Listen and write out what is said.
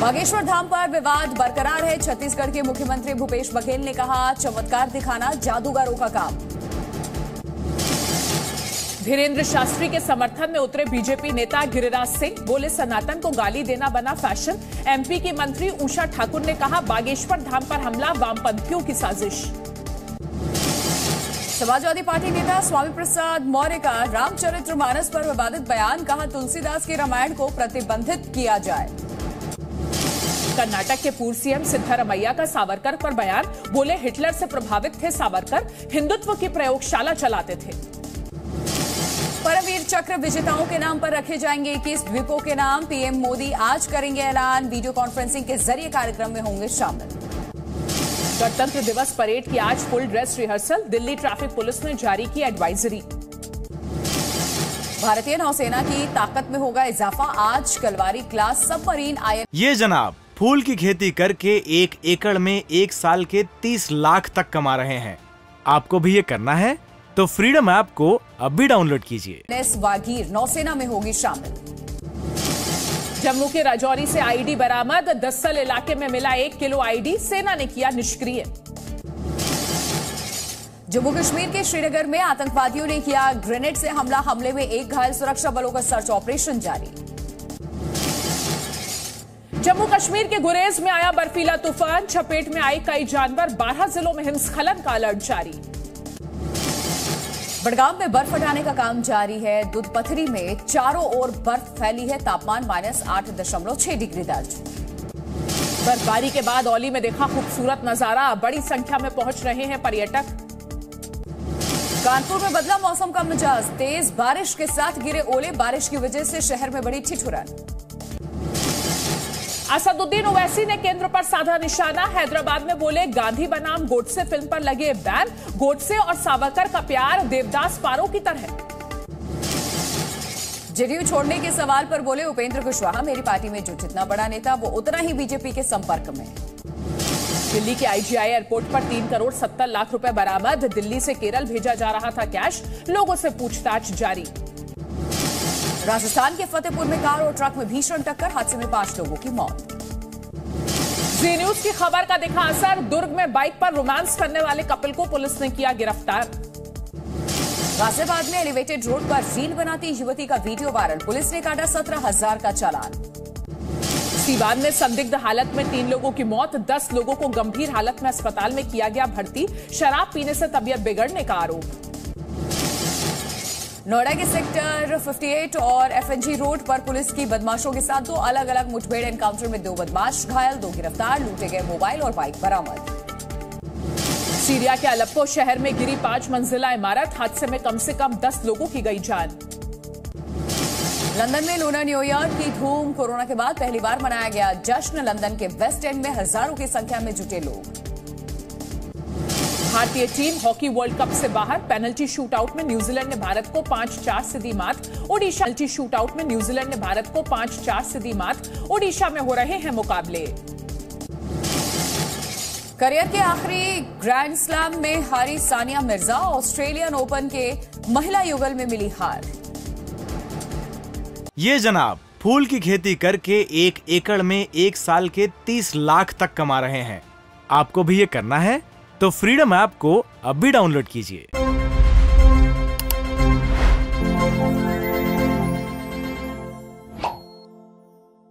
बागेश्वर धाम पर विवाद बरकरार है। छत्तीसगढ़ के मुख्यमंत्री भूपेश बघेल ने कहा, चमत्कार दिखाना जादूगरों का काम। धीरेन्द्र शास्त्री के समर्थन में उतरे बीजेपी नेता गिरिराज सिंह, बोले सनातन को गाली देना बना फैशन। एमपी की मंत्री उषा ठाकुर ने कहा, बागेश्वर धाम पर हमला वामपंथियों की साजिश। समाजवादी पार्टी नेता स्वामी प्रसाद मौर्य का रामचरितमानस पर विवादित बयान, कहा तुलसीदास के रामायण को प्रतिबंधित किया जाए। कर्नाटक के पूर्व सीएम सिद्धारमैया का सावरकर पर बयान, बोले हिटलर से प्रभावित थे सावरकर, हिंदुत्व की प्रयोगशाला चलाते थे। परमवीर चक्र विजेताओं के नाम पर रखे जाएंगे 21 द्वीपों के नाम। पीएम मोदी आज करेंगे ऐलान, वीडियो कॉन्फ्रेंसिंग के जरिए कार्यक्रम में होंगे शामिल। गणतंत्र दिवस परेड की आज full dress rehearsal, Delhi traffic police ने जारी की एडवाइजरी। भारतीय नौसेना की ताकत में होगा इजाफा, आज कलवारी क्लास सबमरीन आईएनएस। ये जनाब फूल की खेती करके 1 एकड़ में 1 साल के 30 लाख तक कमा रहे हैं। आपको भी ये करना है तो फ्रीडम ऐप को अभी डाउनलोड कीजिए। वागीर नौसेना में होगी शामिल। जम्मू के राजौरी से आईडी बरामद, दस्सल इलाके में मिला 1 किलो आईडी, सेना ने किया निष्क्रिय। जम्मू कश्मीर के श्रीनगर में आतंकवादियों ने किया ग्रेनेड से हमला, हमले में 1 घायल, सुरक्षा बलों का सर्च ऑपरेशन जारी। जम्मू कश्मीर के गुरेज में आया बर्फीला तूफान, चपेट में आए कई जानवर, 12 जिलों में हिमस्खलन का अलर्ट जारी। बड़गाम में बर्फ हटाने का काम जारी है। दुधपथरी में चारों ओर बर्फ फैली है, तापमान -8.6 डिग्री दर्ज। बर्फबारी के बाद औली में देखा खूबसूरत नजारा, बड़ी संख्या में पहुंच रहे हैं पर्यटक। कानपुर में बदला मौसम का मिजाज, तेज बारिश के साथ गिरे ओले, बारिश की वजह से शहर में बढ़ी ठिठुरन। असदुद्दीन ओवैसी ने केंद्र पर साधा निशाना, हैदराबाद में बोले गांधी बनाम गोडसे फिल्म पर लगे बैन, गोडसे और सावरकर का प्यार देवदास पारो की तरह। जेडीयू छोड़ने के सवाल पर बोले उपेंद्र कुशवाहा, मेरी पार्टी में जो जितना बड़ा नेता वो उतना ही बीजेपी के संपर्क में। दिल्ली के आईजीआई एयरपोर्ट पर 3 करोड़ 70 लाख रुपए बरामद, दिल्ली से केरल भेजा जा रहा था कैश, लोगों से पूछताछ जारी। राजस्थान के फतेहपुर में कार और ट्रक में भीषण टक्कर, हादसे में 5 लोगों की मौत। जी न्यूज की खबर का दिखा असर, दुर्ग में बाइक पर रोमांस करने वाले कपल को पुलिस ने किया गिरफ्तार। गाजियाबाद में एलिवेटेड रोड पर रील बनाती युवती का वीडियो वायरल, पुलिस ने काटा 17,000 का चालान। सीवान में संदिग्ध हालत में 3 लोगों की मौत, 10 लोगों को गंभीर हालत में अस्पताल में किया गया भर्ती, शराब पीने से तबीयत बिगड़ने का आरोप। नोएडा के सेक्टर 58 और एफएनजी रोड पर पुलिस की बदमाशों के साथ 2 अलग अलग मुठभेड़ एनकाउंटर में 2 बदमाश घायल, 2 गिरफ्तार, लूटे गए मोबाइल और बाइक बरामद। सीरिया के अलेप्पो शहर में गिरी 5 मंजिला इमारत, हादसे में कम से कम 10 लोगों की गई जान। लंदन में लूनर न्यू ईयर की धूम, कोरोना के बाद पहली बार मनाया गया जश्न, लंदन के वेस्ट एंड में हजारों की संख्या में जुटे लोग। भारतीय टीम हॉकी वर्ल्ड कप से बाहर, पेनल्टी शूटआउट में न्यूजीलैंड ने भारत को 5-4 से दी मात, ओडिशा शूटआउट में न्यूजीलैंड ने भारत को 5-4 से दी मात, ओडिशा में हो रहे हैं मुकाबले। करियर के आखिरी ग्रैंड स्लैम में हारी सानिया मिर्जा, ऑस्ट्रेलियन ओपन के महिला युगल में मिली हार। ये जनाब फूल की खेती करके 1 एकड़ में 1 साल के 30 लाख तक कमा रहे हैं। आपको भी ये करना है तो फ्रीडम ऐप को अभी डाउनलोड कीजिए।